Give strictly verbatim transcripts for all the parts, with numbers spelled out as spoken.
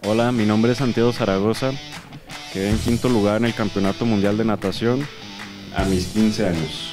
Hola, mi nombre es Santiago Zaragoza, quedé en quinto lugar en el Campeonato Mundial de Natación a mis quince años.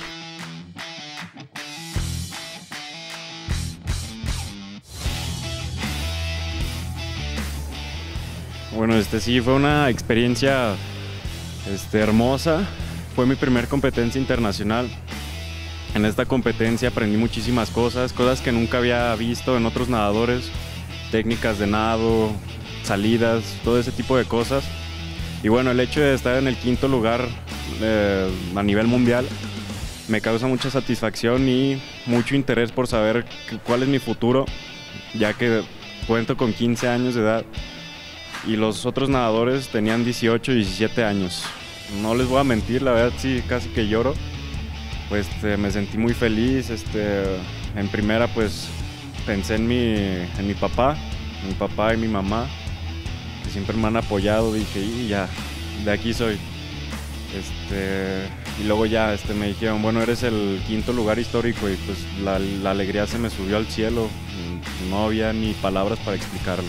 Bueno, este sí fue una experiencia este, hermosa, fue mi primer competencia internacional. En esta competencia aprendí muchísimas cosas, cosas que nunca había visto en otros nadadores, técnicas de nado, salidas, todo ese tipo de cosas. Y bueno, el hecho de estar en el quinto lugar eh, a nivel mundial me causa mucha satisfacción y mucho interés por saber cuál es mi futuro, ya que cuento con quince años de edad y los otros nadadores tenían dieciocho, diecisiete años. No les voy a mentir, la verdad sí, casi que lloro. Pues este, me sentí muy feliz. Este, en primera pues pensé en mi, en mi papá, mi papá y mi mamá, que siempre me han apoyado. Dije, y ya, de aquí soy. Este, y luego ya este, me dijeron, bueno, eres el quinto lugar histórico, y pues la, la alegría se me subió al cielo. No había ni palabras para explicarlo.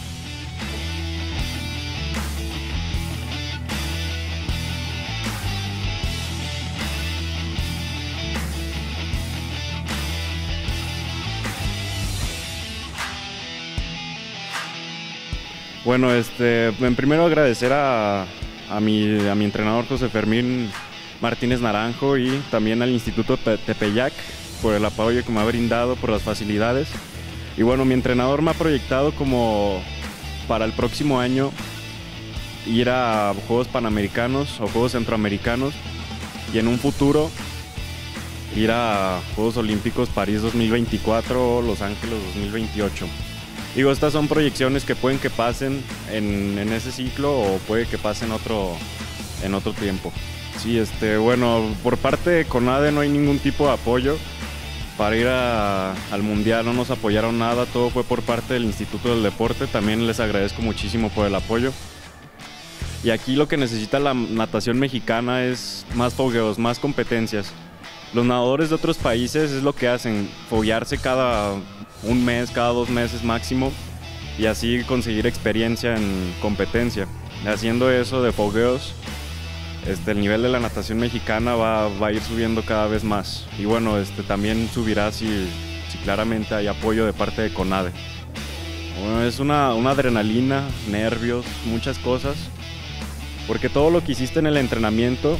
Bueno, este, en primero agradecer a, a, mi, a mi entrenador José Fermín Martínez Naranjo y también al Instituto Tepeyac por el apoyo que me ha brindado, por las facilidades. Y bueno, mi entrenador me ha proyectado como para el próximo año ir a Juegos Panamericanos o Juegos Centroamericanos y en un futuro ir a Juegos Olímpicos París dos mil veinticuatro o Los Ángeles dos mil veintiocho. Digo, estas son proyecciones que pueden que pasen en, en ese ciclo o puede que pasen otro, en otro tiempo. Sí, este, bueno, por parte de CONADE no hay ningún tipo de apoyo. Para ir a, al Mundial no nos apoyaron nada, todo fue por parte del Instituto del Deporte. También les agradezco muchísimo por el apoyo. Y aquí lo que necesita la natación mexicana es más fogueos, más competencias. Los nadadores de otros países es lo que hacen, foguearse cada un mes, cada dos meses máximo, y así conseguir experiencia en competencia. Haciendo eso de fogueos, este, el nivel de la natación mexicana va, va a ir subiendo cada vez más. Y bueno, este, también subirá si, si claramente hay apoyo de parte de CONADE. Bueno, es una, una adrenalina, nervios, muchas cosas, porque todo lo que hiciste en el entrenamiento,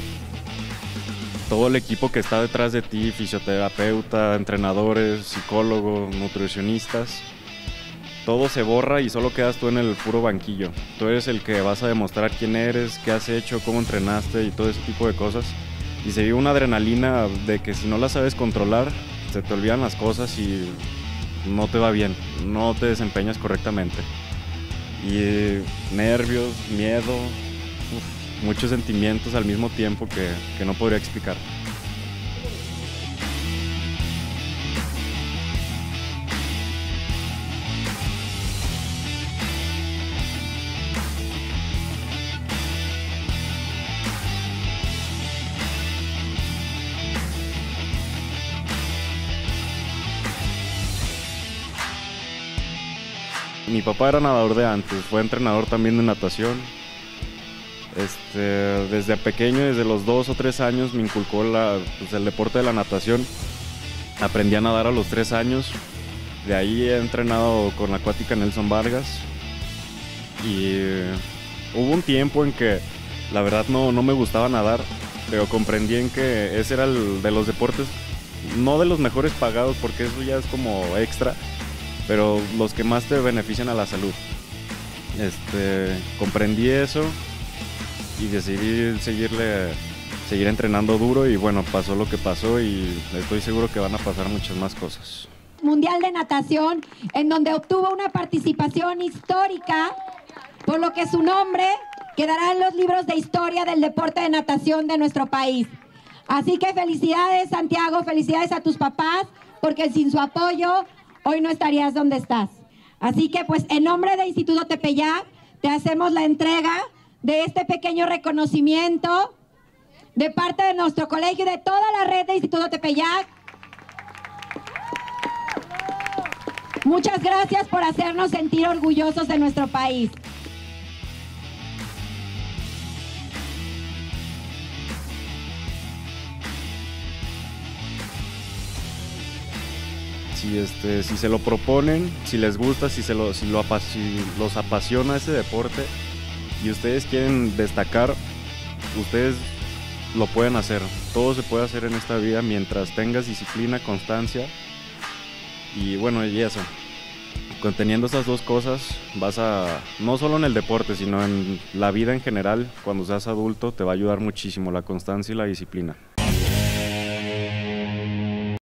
todo el equipo que está detrás de ti, fisioterapeuta, entrenadores, psicólogos, nutricionistas, todo se borra y solo quedas tú en el puro banquillo. Tú eres el que vas a demostrar quién eres, qué has hecho, cómo entrenaste y todo ese tipo de cosas. Y se vive una adrenalina de que si no la sabes controlar, se te olvidan las cosas y no te va bien, no te desempeñas correctamente. Y nervios, miedo, uf, muchos sentimientos al mismo tiempo que, que no podría explicar. Mi papá era nadador de antes, fue entrenador también de natación. Este, desde pequeño, desde los dos o tres años, me inculcó la, pues, el deporte de la natación. Aprendí a nadar a los tres años. De ahí he entrenado con la acuática Nelson Vargas. Y eh, hubo un tiempo en que la verdad no, no me gustaba nadar, pero comprendí en que ese era el de los deportes, no de los mejores pagados, porque eso ya es como extra, pero los que más te benefician a la salud. Este, comprendí eso y decidí seguirle, seguir entrenando duro, y bueno, pasó lo que pasó y estoy seguro que van a pasar muchas más cosas. Mundial de Natación, en donde obtuvo una participación histórica, por lo que su nombre quedará en los libros de historia del deporte de natación de nuestro país. Así que felicidades, Santiago, felicidades a tus papás, porque sin su apoyo hoy no estarías donde estás. Así que pues en nombre de Instituto Tepeyac te hacemos la entrega de este pequeño reconocimiento de parte de nuestro colegio y de toda la red de Instituto Tepeyac. Muchas gracias por hacernos sentir orgullosos de nuestro país. Si, este, si se lo proponen, si les gusta, si, se lo, si, lo, apa- si los apasiona ese deporte y ustedes quieren destacar, ustedes lo pueden hacer. Todo se puede hacer en esta vida mientras tengas disciplina, constancia y bueno, y eso. Conteniendo esas dos cosas, vas a, no solo en el deporte, sino en la vida en general, cuando seas adulto, te va a ayudar muchísimo la constancia y la disciplina.